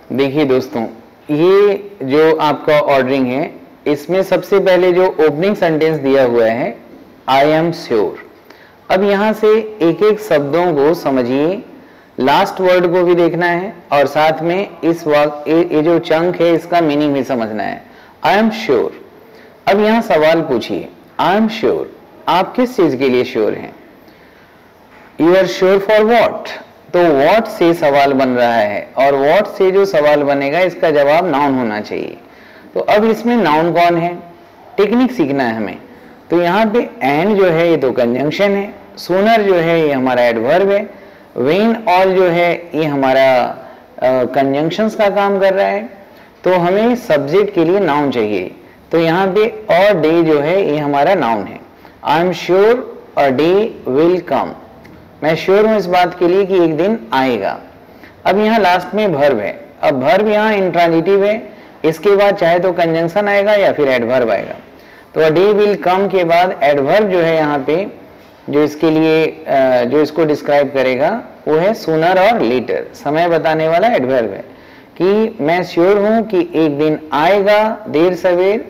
देखिए दोस्तों, ये जो आपका ऑर्डरिंग है, इसमें सबसे पहले जो ओपनिंग सेंटेंस दिया हुआ है आई एम श्योर। अब यहाँ से एक एक शब्दों को समझिए, लास्ट वर्ड को भी देखना है और साथ में इस ये जो चंक है इसका मीनिंग भी समझना है। I am sure. अब यहाँ सवाल पूछिए, आई एम श्योर, आप किस चीज के लिए श्योर हैं? You are sure for what? तो व्हाट से सवाल बन रहा है और व्हाट से जो सवाल बनेगा इसका जवाब नाउन होना चाहिए। तो अब इसमें नाउन कौन है, टेक्निक सीखना है हमें। तो यहाँ पे एंड जो है ये तो कंजंक्शन है, सूनर जो है ये हमारा एडवर्ब है, व्हेन ऑल जो है ये हमारा कंजंक्शंस का काम कर रहा है। तो हमें सब्जेक्ट के लिए नाउन चाहिए। तो यहाँ पे और डे जो है ये हमारा नाउन है। I am sure a day will come, मैं श्योर हूं इस बात के लिए कि एक दिन आएगा। अब यहाँ लास्ट में वर्ब है। अब वर्ब यहाँ इंट्रांजिटिव है, इसके बाद चाहे तो कंजंक्शन आएगा या फिर एडवर्ब आएगा। तो अ डे विल कम के बाद एडवर्ब जो है यहाँ पे जो इसके लिए जो इसको डिस्क्राइब करेगा वो है सूनर और लेटर, समय बताने वाला एडवर्ब है कि मैं श्योर हूं कि एक दिन आएगा देर सवेर।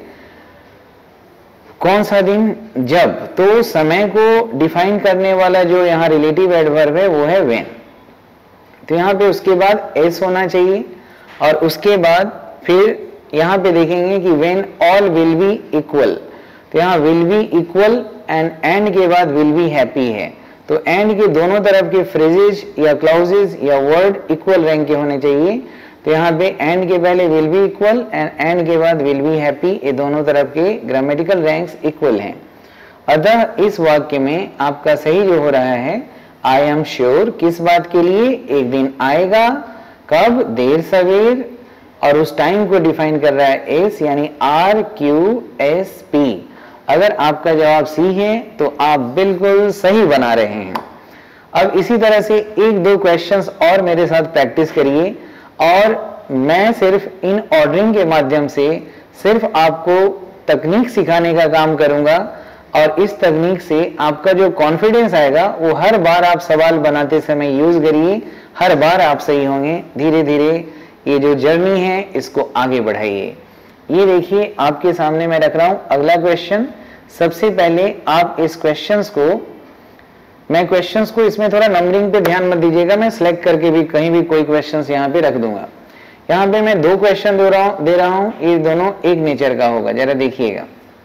कौन सा दिन? जब। तो समय को डिफाइन करने वाला जो यहाँ रिलेटिव एडवर्ब है वो है व्हेन। तो यहाँ पे उसके बाद एस होना चाहिए और उसके बाद फिर यहाँ पे देखेंगे कि when all will be equal. तो यहाँ विल बी इक्वल एंड के बाद विल बी हैप्पी है। तो एंड के दोनों तरफ के फ्रेजेज या क्लाउजेज या वर्ड इक्वल रैंक के होने चाहिए। तो यहाँ पे एंड के पहले विल बी इक्वल एंड के बाद विल बी हैप्पी, ये दोनों तरफ के ग्रामेटिकल रैंक्स इक्वल हैं। अतः इस वाक्य में आपका सही जो हो रहा है आई एम श्योर, किस बात के लिए? एक दिन आएगा। कब? देर सवेर। और उस टाइम को डिफाइन कर रहा है एस, यानी RQSP। अगर आपका जवाब सी है तो आप बिल्कुल सही बना रहे हैं। अब इसी तरह से एक दो क्वेश्चंस और मेरे साथ प्रैक्टिस करिए और मैं सिर्फ इन ऑर्डरिंग के माध्यम से सिर्फ आपको तकनीक सिखाने का काम करूंगा और इस तकनीक से आपका जो कॉन्फिडेंस आएगा वो हर बार आप सवाल बनाते समय यूज करिए, हर बार आप सही होंगे। धीरे धीरे ये जो जर्नी है इसको आगे बढ़ाइए। ये देखिए आपके सामने मैं रख रहा हूं अगला क्वेश्चन। सबसे पहले आप इस क्वेश्चंस को, मैं क्वेश्चंस को इसमें थोड़ा नंबरिंग पे ध्यान मत दीजिएगा, मैं सिलेक्ट करके भी कहीं भी कोई क्वेश्चंस यहाँ पे रख दूंगा। यहाँ पे मैं दो क्वेश्चन दे रहा हूँ, ये दोनों एक नेचर का होगा, जरा देखिएगा।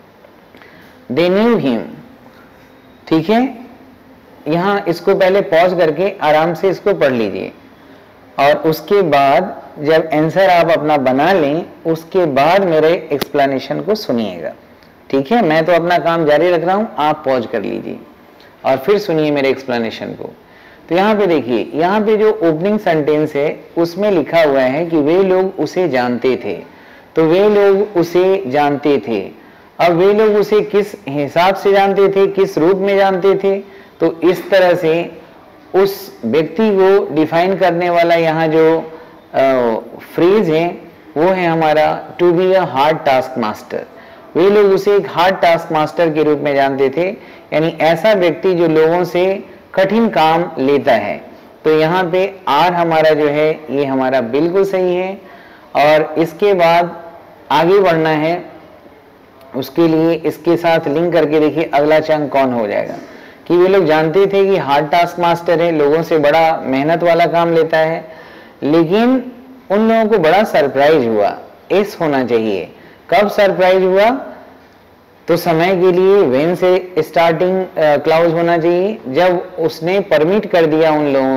दे न्यू हिम, ठीक है। यहाँ इसको पहले पॉज करके आराम से इसको पढ़ लीजिए और उसके बाद जब आंसर आप अपना बना लें उसके बाद मेरे एक्सप्लेनेशन को सुनिएगा, ठीक है। मैं तो अपना काम जारी रख रहा हूँ, आप पॉज कर लीजिए और फिर सुनिए मेरे एक्सप्लेनेशन को। तो यहाँ पे देखिए, यहाँ पे जो ओपनिंग सेंटेंस है उसमें लिखा हुआ है कि वे लोग उसे जानते थे। तो वे लोग उसे जानते थे। अब वे लोग उसे किस हिसाब से जानते थे, किस रूप में जानते थे? तो इस तरह से उस व्यक्ति को डिफाइन करने वाला यहाँ जो फ्रेज है वो है हमारा to be a hard task master. वे लोग उसे एक हार्ड टास्क मास्टर के रूप में जानते थे, यानी ऐसा व्यक्ति जो लोगों से कठिन काम लेता है। तो यहाँ पे आर हमारा जो है ये हमारा बिल्कुल सही है। और इसके बाद आगे बढ़ना है, उसके लिए इसके साथ लिंक करके देखिए अगला चंक कौन हो जाएगा कि वे लोग जानते थे कि हार्ड टास्क मास्टर है, लोगों से बड़ा मेहनत वाला काम लेता है, लेकिन उन लोगों को बड़ा सरप्राइज हुआ। एस होना चाहिए। कब सरप्राइज हुआ? तो समय के लिए व्हेन से स्टार्टिंग क्लाउज होना चाहिए, जब उसने परमिट कर दिया उन लोगों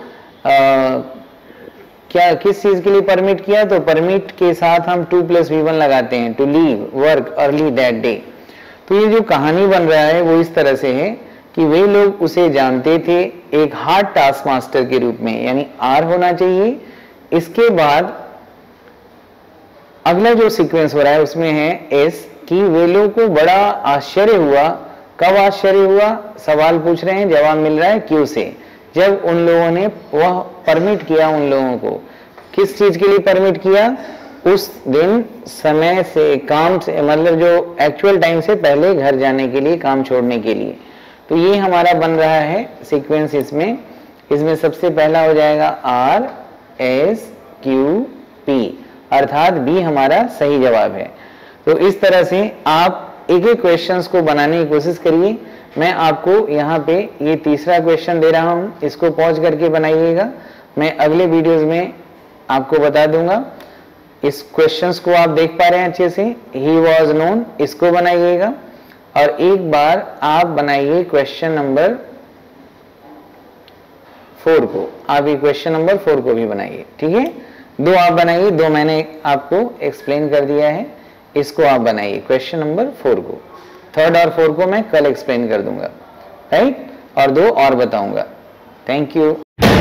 को। क्या किस चीज के लिए परमिट किया? तो परमिट के साथ हम 2+V1 लगाते हैं, to leave work early that day. तो ये जो कहानी बन रहा है वो इस तरह से है कि वे लोग उसे जानते थे एक हार्ड टास्क मास्टर के रूप में, यानी आर होना चाहिए। इसके बाद अगला जो सीक्वेंस हो रहा है उसमें है एस, कि वे लोग को बड़ा आश्चर्य हुआ। कब आश्चर्य हुआ? सवाल पूछ रहे हैं, जवाब मिल रहा है क्यों से, जब उन लोगों ने वह परमिट किया उन लोगों को। किस चीज के लिए परमिट किया? उस दिन समय से, काम से, मतलब जो एक्चुअल टाइम से पहले घर जाने के लिए, काम छोड़ने के लिए। तो ये हमारा बन रहा है सीक्वेंस। इसमें सबसे पहला हो जाएगा RSQ अर्थात बी हमारा सही जवाब है। तो इस तरह से आप एक एक क्वेश्चंस को बनाने की कोशिश करिए। मैं आपको यहाँ पे ये तीसरा क्वेश्चन दे रहा हूँ, इसको पॉज करके बनाइएगा। मैं अगले वीडियोस में आपको बता दूंगा। इस क्वेश्चंस को आप देख पा रहे हैं अच्छे से, ही वॉज नोन, इसको बनाइएगा। और एक बार आप बनाइए क्वेश्चन नंबर 4 को, आप ये क्वेश्चन नंबर 4 को भी बनाइए, ठीक है। 2 आप बनाइए, 2 मैंने आपको एक्सप्लेन कर दिया है, इसको आप बनाइए क्वेश्चन नंबर 4 को। 3rd और 4 को मैं कल एक्सप्लेन कर दूंगा, राइट, और 2 और बताऊंगा। Thank you.